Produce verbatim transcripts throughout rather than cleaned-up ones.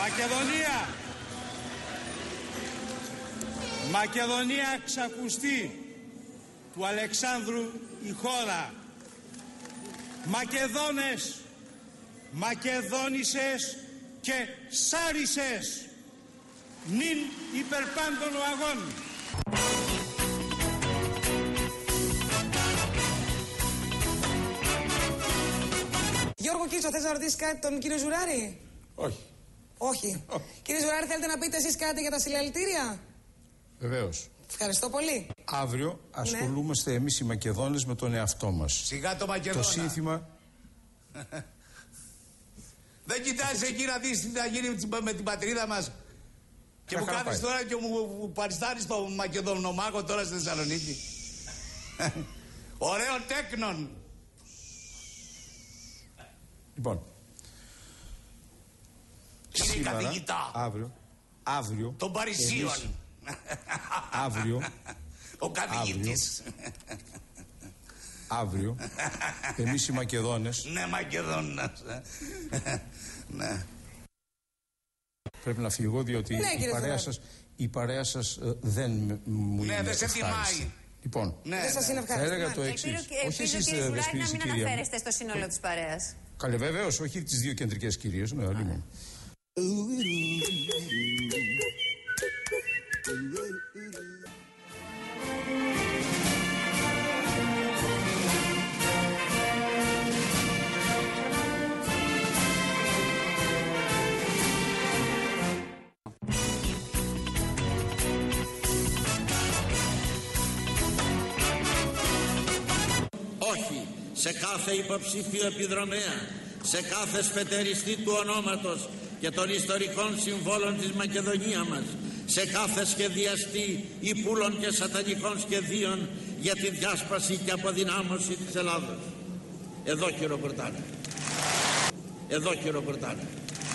Μακεδονία. Μακεδονία ξακουστεί του Αλεξάνδρου η χώρα. Μακεδόνες, Μακεδόνισσες και Σάρισες, νυν υπερπάντων ο αγών. Γιώργο Κίτσο, θες να ρωτήσεις κάτι τον κύριο Ζουράρη? Όχι. Όχι. Κύριε Ζουράρη, θέλετε να πείτε εσείς κάτι για τα συλλαλητήρια? Βεβαίως. Ευχαριστώ πολύ. Αύριο ασχολούμαστε ναι. εμείς οι Μακεδόνες με τον εαυτό μας. Σιγά το Μακεδόνα. Το σύνθημα... Δεν κοιτάζεις εκεί να δεις τι θα γίνει με την πατρίδα μας. Και μου κάνεις τώρα και μου παριστάνεις το Μακεδονομάχο τώρα στη Θεσσαλονίκη. Ωραίο τέκνον. Λοιπόν, κύριε σήμερα, καθηγητά, αύριο, αύριο, των Παρισίων, εμείς, αύριο, ο καθηγητής, αύριο, εμείς οι Μακεδόνες, ναι Μακεδόνας, ναι. Πρέπει να φύγω διότι ναι, η, παρέα σας, η παρέα σας ε, δεν μου ναι, είναι δεν σε ευχάριστη. Λοιπόν, ναι, δεν σας είναι θα έλεγα το εξής. Όχι εσείς κύριε Ζουράρη να μην αναφέρεστε στο σύνολο της παρέας. Καλέ, βεβαίως, όχι τις δύο κεντρικές κυρίες, ναι, όλοι μου. Όχι σε κάθε υποψήφιο επιδρομέα, σε κάθε σπετεριστή του ονόματος και των ιστορικών συμβόλων της Μακεδονία μας, σε κάθε σχεδιαστή υπούλων και σατανικών σχεδίων για τη διάσπαση και αποδυνάμωση της Ελλάδος. Εδώ χειροκροτάνε. Εδώ χειροκροτάνε.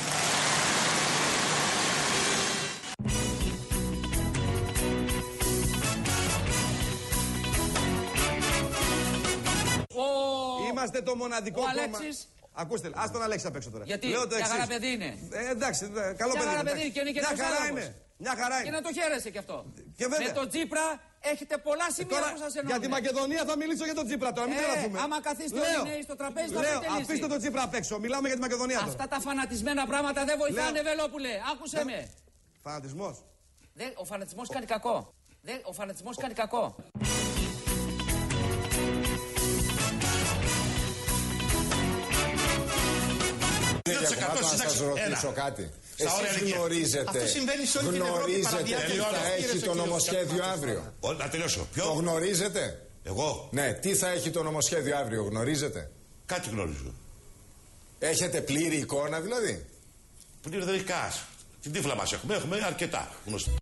Είμαστε το μοναδικό ο κόμμα. Αλέξης. Ακούστε, ας τον Αλέξη απ' έξω τώρα. Γιατί λέω το μια χαρά παιδί είναι. Ε, εντάξει, καλό μια παιδί. Χαρά παιδί και είναι και μια χαρά άνθρωπος. είναι. Μια χαρά είναι. Και να το χαίρεσαι κι αυτό. Και βέβαια. Με τον Τσίπρα έχετε πολλά σημεία τώρα, που σας ενώνουν. για τη Μακεδονία θα μιλήσω για τον Τσίπρα τώρα, μην ε, τρελαθούμε. Άμα καθίστε όλοι νέοι στο τραπέζι θα λέω, πείτε λύση. αφήστε τον Τσίπρα απ' έξω, μιλάμε για τη Μακεδονία τώρα. Αυτά τα φανατισμένα πράγματα δεν βοηθάνε, Βελόπουλε. Άκουσε με. Φανατισμός. Ο φανατισμός κάνει κακό. Ο φανατισμός κάνει κακό. Να σας ρωτήσω κάτι. Εσείς γνωρίζετε, γνωρίζετε τι θα έχει το νομοσχέδιο αύριο? Να τελειώσω. Ποιο? Το γνωρίζετε? Εγώ? Ναι, τι θα έχει το νομοσχέδιο αύριο, γνωρίζετε? Κάτι γνωρίζω. Έχετε πλήρη εικόνα δηλαδή? Πλήρη δεν έχει κας. Την τύφλα μας έχουμε, έχουμε αρκετά γνωστά.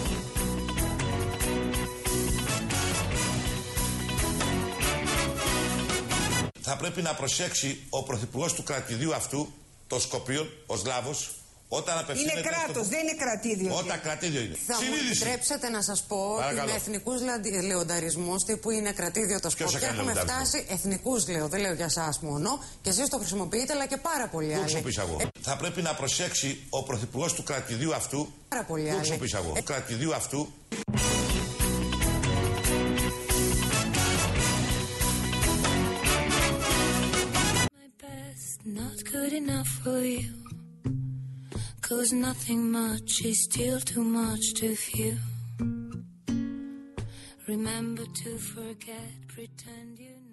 Θα πρέπει να προσέξει ο πρωθυπουργός του κρατηδίου αυτού, το Σκοπίων, ο Σλάβος, όταν απευθύνεται... Είναι κράτος, στο... δεν είναι κρατήδιο. Όταν κρατήδιο είναι. Θα Συνείδηση. μου επιτρέψετε να σας πω ότι με εθνικούς λεονταρισμούς τύπου είναι κρατήδιο τα Σκοπιά έχουμε φτάσει, εθνικούς λέω, δεν λέω για εσάς μόνο, και εσείς το χρησιμοποιείτε αλλά και πάρα πολύ άλλοι. Πού χρησιμοποιήσα εγώ. Ε... Θα πρέπει να προσέξει ο πρωθυπουργός του κρατηδίου αυτού, πάρα πολύ πού χρησιμοποιήσα εγώ. Του κρατηδίου αυτού. Not good enough for you, 'cause nothing much is still too much too few. Remember to forget, pretend you know.